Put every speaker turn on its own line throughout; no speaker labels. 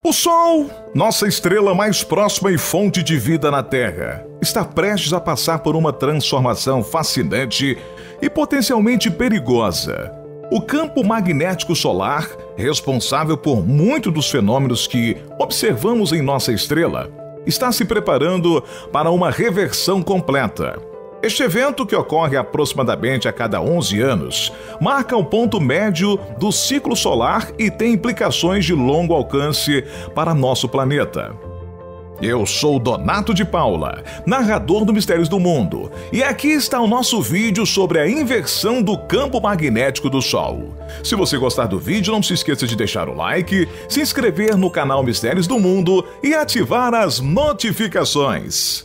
O Sol, nossa estrela mais próxima e fonte de vida na Terra, está prestes a passar por uma transformação fascinante e potencialmente perigosa. O campo magnético solar, responsável por muitos dos fenômenos que observamos em nossa estrela, está se preparando para uma reversão completa. Este evento, que ocorre aproximadamente a cada 11 anos, marca o ponto médio do ciclo solar e tem implicações de longo alcance para nosso planeta. Eu sou Donato de Paula, narrador do Mistérios do Mundo, e aqui está o nosso vídeo sobre a inversão do campo magnético do Sol. Se você gostar do vídeo, não se esqueça de deixar o like, se inscrever no canal Mistérios do Mundo e ativar as notificações.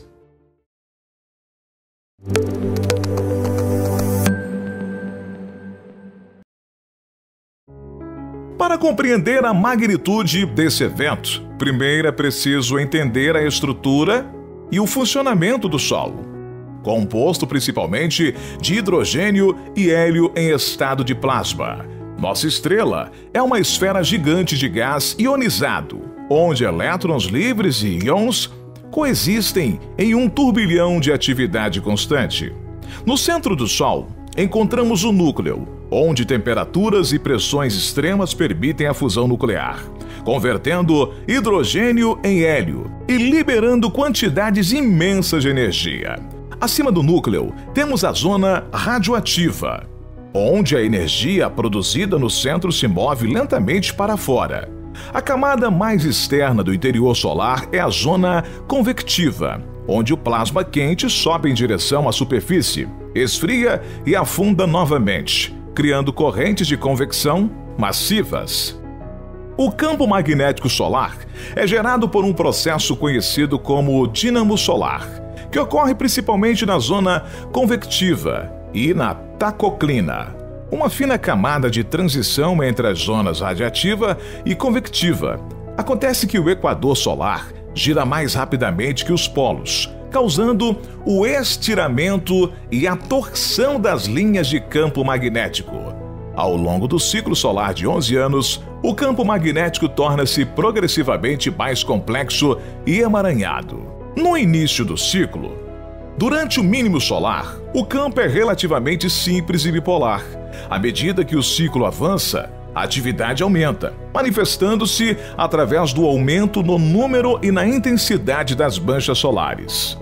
Para compreender a magnitude desse evento, primeiro é preciso entender a estrutura e o funcionamento do Sol, composto principalmente de hidrogênio e hélio em estado de plasma. Nossa estrela é uma esfera gigante de gás ionizado, onde elétrons livres e íons coexistem em um turbilhão de atividade constante. No centro do Sol, encontramos o núcleo, onde temperaturas e pressões extremas permitem a fusão nuclear, convertendo hidrogênio em hélio e liberando quantidades imensas de energia. Acima do núcleo, temos a zona radioativa, onde a energia produzida no centro se move lentamente para fora. A camada mais externa do interior solar é a zona convectiva, onde o plasma quente sobe em direção à superfície, esfria e afunda novamente, criando correntes de convecção massivas. O campo magnético solar é gerado por um processo conhecido como dínamo solar, que ocorre principalmente na zona convectiva e na tacoclina, uma fina camada de transição entre as zonas radiativa e convectiva. Acontece que o equador solar gira mais rapidamente que os polos, causando o estiramento e a torção das linhas de campo magnético. Ao longo do ciclo solar de 11 anos, o campo magnético torna-se progressivamente mais complexo e emaranhado. No início do ciclo, durante o mínimo solar, o campo é relativamente simples e bipolar. À medida que o ciclo avança, a atividade aumenta, manifestando-se através do aumento no número e na intensidade das manchas solares.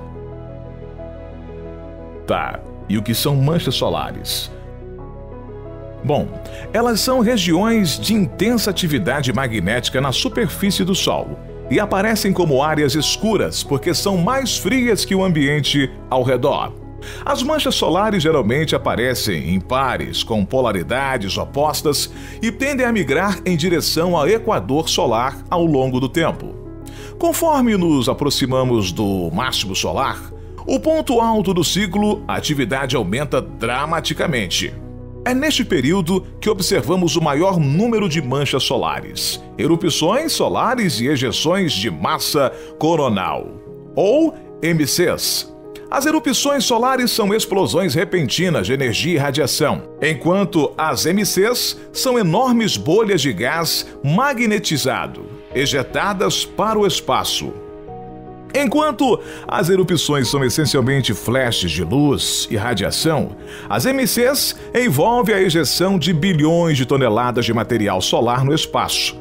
Tá, e o que são manchas solares? Bom, elas são regiões de intensa atividade magnética na superfície do Sol e aparecem como áreas escuras porque são mais frias que o ambiente ao redor. As manchas solares geralmente aparecem em pares com polaridades opostas e tendem a migrar em direção ao equador solar ao longo do tempo. Conforme nos aproximamos do máximo solar, o ponto alto do ciclo, a atividade aumenta dramaticamente. É neste período que observamos o maior número de manchas solares, erupções solares e ejeções de massa coronal, ou EMCs. As erupções solares são explosões repentinas de energia e radiação, enquanto as EMCs são enormes bolhas de gás magnetizado, ejetadas para o espaço. Enquanto as erupções são essencialmente flashes de luz e radiação, as EMCs envolvem a ejeção de bilhões de toneladas de material solar no espaço.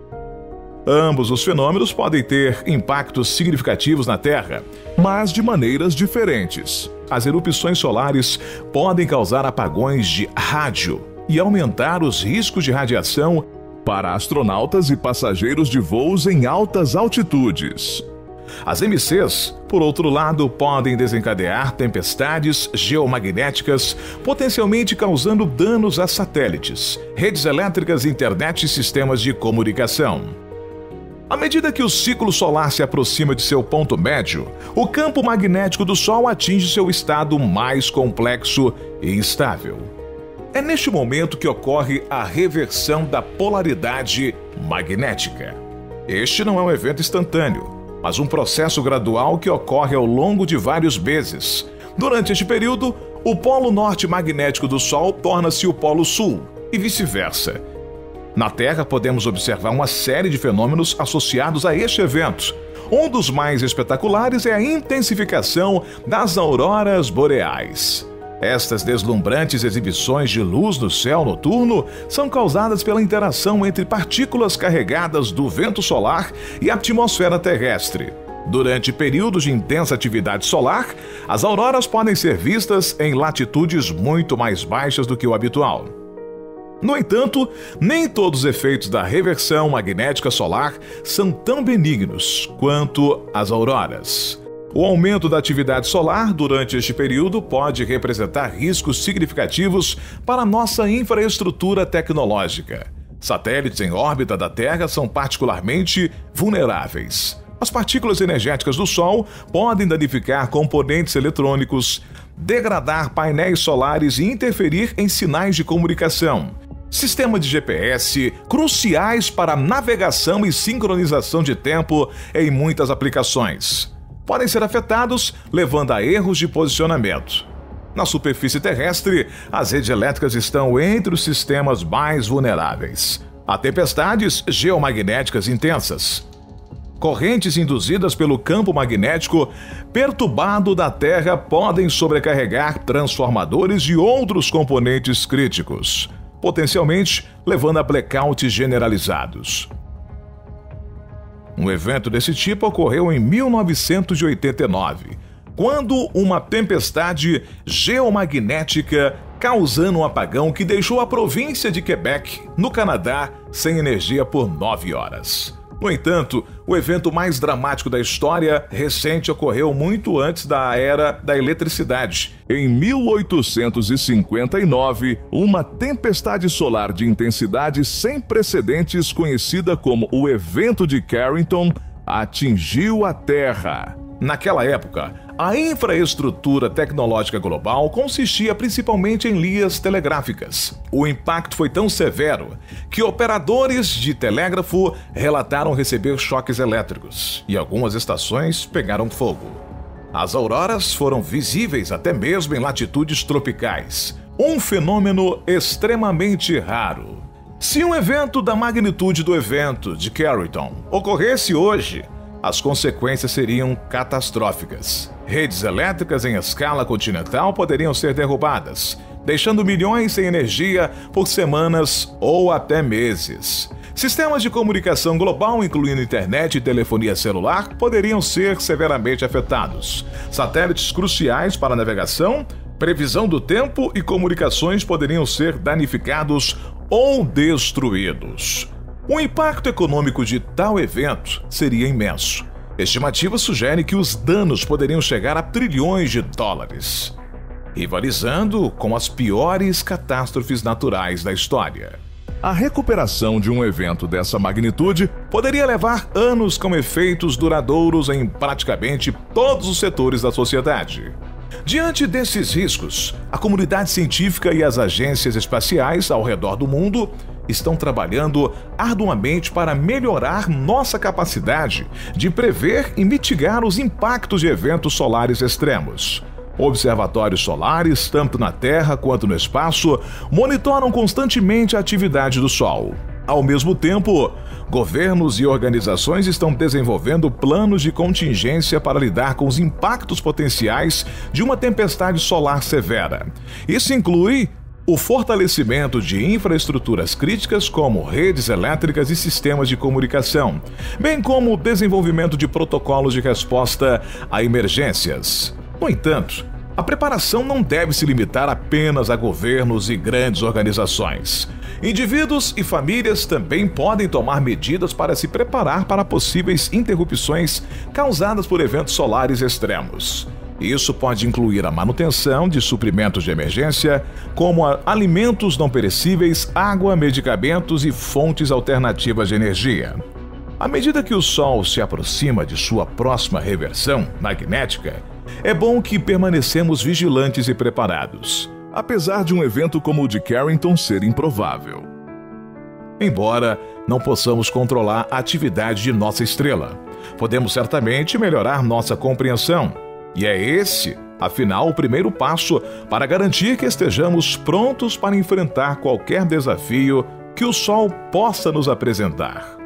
Ambos os fenômenos podem ter impactos significativos na Terra, mas de maneiras diferentes. As erupções solares podem causar apagões de rádio e aumentar os riscos de radiação para astronautas e passageiros de voos em altas altitudes. As EMCs, por outro lado, podem desencadear tempestades geomagnéticas, potencialmente causando danos a satélites, redes elétricas, internet e sistemas de comunicação. À medida que o ciclo solar se aproxima de seu ponto médio, o campo magnético do Sol atinge seu estado mais complexo e instável. É neste momento que ocorre a reversão da polaridade magnética. Este não é um evento instantâneo, mas um processo gradual que ocorre ao longo de vários meses. Durante este período, o polo norte magnético do Sol torna-se o polo sul, e vice-versa. Na Terra, podemos observar uma série de fenômenos associados a este evento. Um dos mais espetaculares é a intensificação das auroras boreais. Estas deslumbrantes exibições de luz no céu noturno são causadas pela interação entre partículas carregadas do vento solar e a atmosfera terrestre. Durante períodos de intensa atividade solar, as auroras podem ser vistas em latitudes muito mais baixas do que o habitual. No entanto, nem todos os efeitos da reversão magnética solar são tão benignos quanto as auroras. O aumento da atividade solar durante este período pode representar riscos significativos para nossa infraestrutura tecnológica. Satélites em órbita da Terra são particularmente vulneráveis. As partículas energéticas do Sol podem danificar componentes eletrônicos, degradar painéis solares e interferir em sinais de comunicação. Sistemas de GPS, cruciais para navegação e sincronização de tempo em muitas aplicações, podem ser afetados, levando a erros de posicionamento. Na superfície terrestre, as redes elétricas estão entre os sistemas mais vulneráveis. Há tempestades geomagnéticas intensas. Correntes induzidas pelo campo magnético perturbado da Terra podem sobrecarregar transformadores e outros componentes críticos, potencialmente levando a blackouts generalizados. Um evento desse tipo ocorreu em 1989, quando uma tempestade geomagnética causando um apagão que deixou a província de Quebec, no Canadá, sem energia por 9 horas. No entanto, o evento mais dramático da história recente ocorreu muito antes da era da eletricidade. Em 1859, uma tempestade solar de intensidade sem precedentes, conhecida como o Evento de Carrington, atingiu a Terra. Naquela época, a infraestrutura tecnológica global consistia principalmente em linhas telegráficas. O impacto foi tão severo que operadores de telégrafo relataram receber choques elétricos e algumas estações pegaram fogo. As auroras foram visíveis até mesmo em latitudes tropicais, um fenômeno extremamente raro. Se um evento da magnitude do evento de Carrington ocorresse hoje, as consequências seriam catastróficas. Redes elétricas em escala continental poderiam ser derrubadas, deixando milhões sem energia por semanas ou até meses. Sistemas de comunicação global, incluindo internet e telefonia celular, poderiam ser severamente afetados. Satélites cruciais para a navegação, previsão do tempo e comunicações poderiam ser danificados ou destruídos. O impacto econômico de tal evento seria imenso. Estimativas sugerem que os danos poderiam chegar a trilhões de dólares, rivalizando com as piores catástrofes naturais da história. A recuperação de um evento dessa magnitude poderia levar anos, com efeitos duradouros em praticamente todos os setores da sociedade. Diante desses riscos, a comunidade científica e as agências espaciais ao redor do mundo estão trabalhando arduamente para melhorar nossa capacidade de prever e mitigar os impactos de eventos solares extremos. Observatórios solares, tanto na Terra quanto no espaço, monitoram constantemente a atividade do Sol. Ao mesmo tempo, governos e organizações estão desenvolvendo planos de contingência para lidar com os impactos potenciais de uma tempestade solar severa. Isso inclui o fortalecimento de infraestruturas críticas como redes elétricas e sistemas de comunicação, bem como o desenvolvimento de protocolos de resposta a emergências. No entanto, a preparação não deve se limitar apenas a governos e grandes organizações. Indivíduos e famílias também podem tomar medidas para se preparar para possíveis interrupções causadas por eventos solares extremos. Isso pode incluir a manutenção de suprimentos de emergência, como alimentos não perecíveis, água, medicamentos e fontes alternativas de energia. À medida que o Sol se aproxima de sua próxima reversão magnética, é bom que permanecemos vigilantes e preparados, apesar de um evento como o de Carrington ser improvável. Embora não possamos controlar a atividade de nossa estrela, podemos certamente melhorar nossa compreensão. E é esse, afinal, o primeiro passo para garantir que estejamos prontos para enfrentar qualquer desafio que o Sol possa nos apresentar.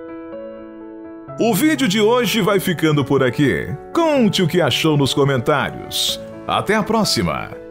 O vídeo de hoje vai ficando por aqui. Conte o que achou nos comentários. Até a próxima!